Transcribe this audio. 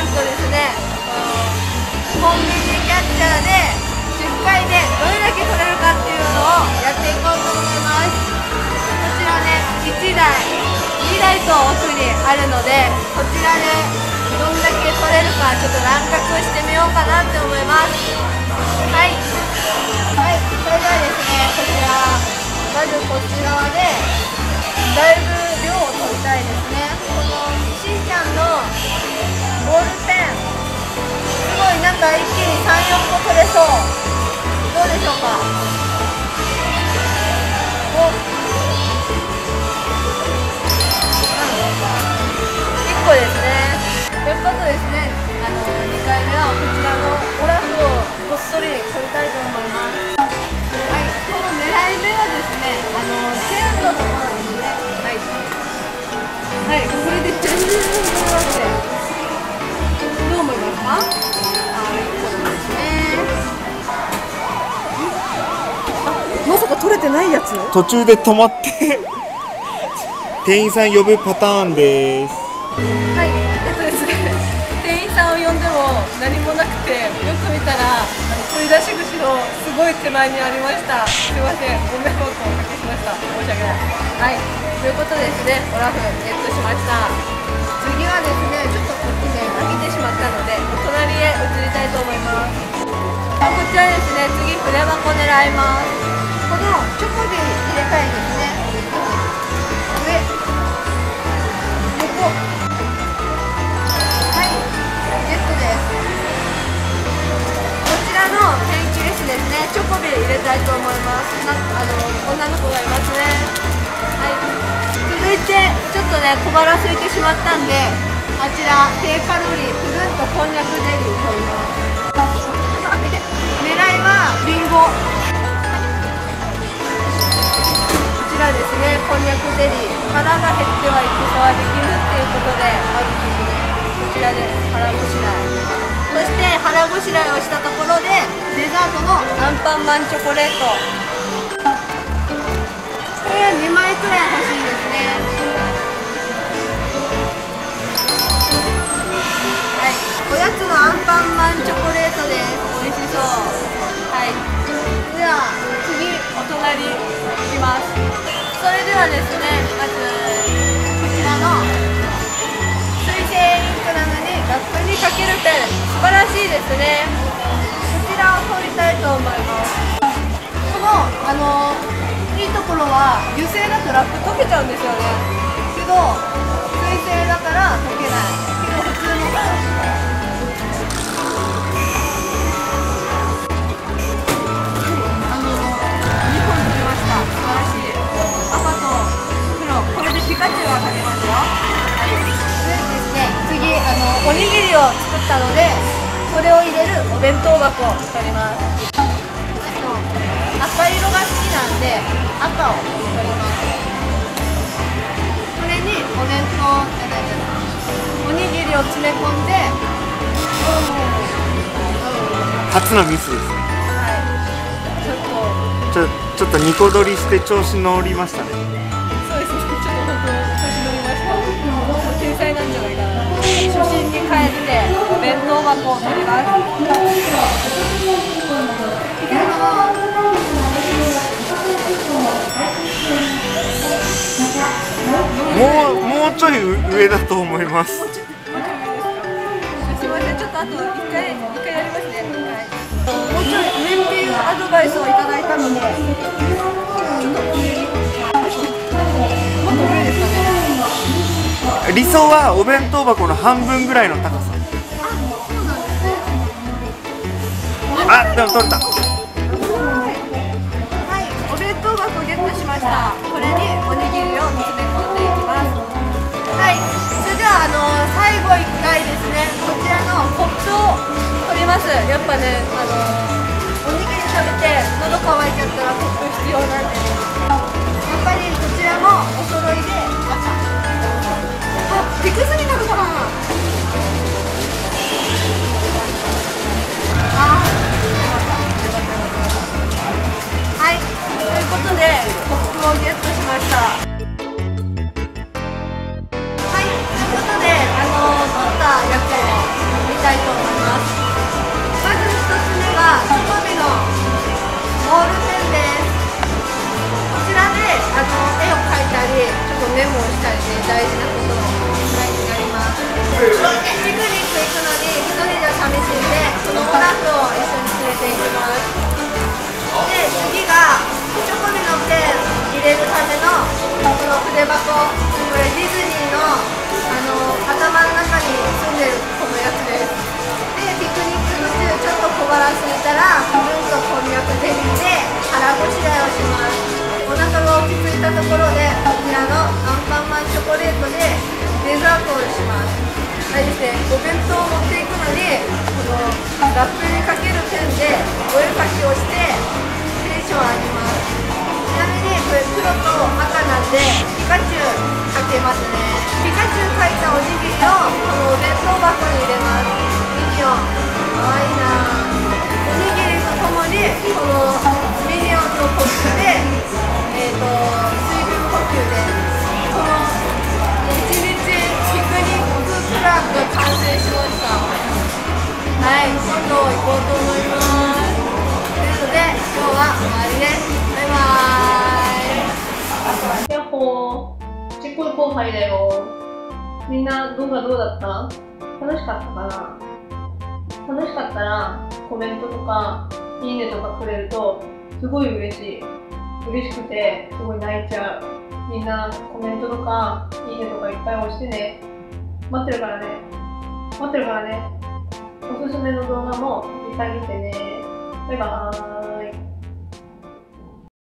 なんとですね、コンビニキャッチャーで10回でどれだけ取れるかっていうのをやっていこうと思います。こちらね、1台2台と奥にあるので、こちらでどんだけ取れるかちょっと乱獲してみようかなって思います。はい、はい、それではですね、こちらまずこっち側でだいぶ量を取りたいですね。このしんちゃんのボールペン、すごいなんか一気に3、4個取れそう。どうでしょうか。1個ですね。ということですね、2回目はこちらのオラフをこっそり取りたいと思います。はい、この狙い目はですね、チェーンのところですね。はい、はい、これで全然取れまして、どう思いますか。まさか取れてないやつ？ 途中で止まって店員さん呼ぶパターンです。 はい、ですね、店員さんを呼んでも何もなくて、よく見たら取り出し口のすごい手前にありました。すいません、ご迷惑をおかけしました。申し訳ない。はい、ということでですね、オラフゲットしました。次はですね、ちょっとこっちで飽きてしまったのでお隣へ移りたいと思います。こちらですね、次筆箱狙います。このチョコビ入れ替えですね。上、横、はい、ゲットです。こちらのペンケースですね、チョコビ入れたいと思います。女の子がいますね。はい、続いてちょっとね、小腹空いてしまったんで、あちら低カロリープルンとこんにゃくゼリーとります。狙いはリンゴ。こちらですね、こんにゃくゼリー、腹が減っては戦はできるっていうことであるので、こちらで腹ごしらえ、そして腹ごしらえをしたところでデザートのアンパンマンチョコレート、これは2枚くらい欲しいですね。はい、おやつのアンパンマンチョコレートです。美味しそう。はい、では次お隣行きます。それではですね、まずこちらの水性インクなのにラップにかけるペン、素晴らしいですね。こちらを取りたいと思います。このいいところは油性だとラップ溶けちゃうんですよね。けど水性だから溶けない。けど普通の2本取れました。素晴らしい。赤と黒、これでピカチュウが描けますよ。はい、でですね、次おにぎりを作ったので、これを入れるお弁当箱を取ります。赤色が好きなんで赤を取ります。これにお弁当おにぎりを詰め込んで、 初のミスですね。 はい、 ちょっとニコ取りして調子乗りましたね。 そうですね、ちょっと本当調子乗りました。天才なんじゃないかな。初心に帰ってお弁当箱を取ります。 もうちょい上だと思います。 すみません、ちょっとあと一回やりますね。はい、もうちょい上っていうアドバイスをいただいたので、ちょっと上に、もっと上ですかね。 理想はお弁当箱の半分ぐらいの高さ。 そうなんですね。 あ、でも取れた。 はい、お弁当箱ゲットしました。これにおにぎりを詰め込んでいきます。はい、それでは最後1回ですね、こちらのコップを取ります。やっぱね、おにぎり食べて喉乾いちゃったらコップ必要なんで、やっぱりこちらもお揃いで赤。あ、低すぎたのかな。はい、ということでコップをゲットしました。はい、ということで取ったやつを絵を描いたりちょっとメモをしたりで大事なことになります。ピクニック行くのに一人じゃ寂しいんで子供たちを一緒に連れて行きます。で次がチョコビのペン入れるためのこの筆箱、これディズニーの、頭の中に住んでるこのやつです。でピクニック途中ちょっと小腹空いたらプルンとこんにゃくゼリーで腹ごしらえをします。お腹が落ち着いたところでこちらのアンパンマンチョコレートでデザートをします。あれですね、お弁当を持っていくのにこのラップにかけるペンでお絵かきをしてテンションを上げます。ちなみにこれ黒と赤なんでピカチュウかけますね。ピカチュウ描いたおにぎりをこのお弁当箱に入れます。ミニオンかわいいな。おにぎりとともにこのミニオンのコップで、水分補給でこの1日ピクニックプランが完成しました。はい、今度行こうと思います。というので今日は終わりです。バイバーイ。やっほー、ちっこい後輩だよ。みんな動画どうだった？楽しかったかな？楽しかったらコメントとかいいねとかくれるとすごい嬉しい。嬉しくてすごい泣いちゃう。みんなコメントとかいいねとかいっぱい押してね。待ってるからね。待ってるからね。おすすめの動画もいっぱい見てね。バイバーイ。